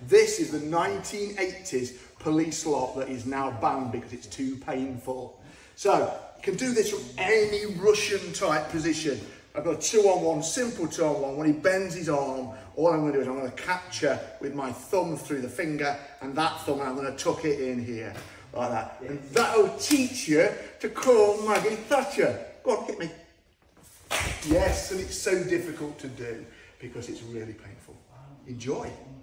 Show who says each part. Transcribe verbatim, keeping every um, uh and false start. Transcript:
Speaker 1: This is the nineteen eighties police lock that is now banned because it's too painful. So you can do this from any Russian type position. I've got a two on one, simple two on one. When he bends his arm, all I'm going to do is I'm going to capture with my thumb through the finger and that thumb, and I'm going to tuck it in here, like that. And that'll teach you to call Maggie Thatcher. Go on, hit me. Yes, and it's so difficult to do because it's really painful. Enjoy.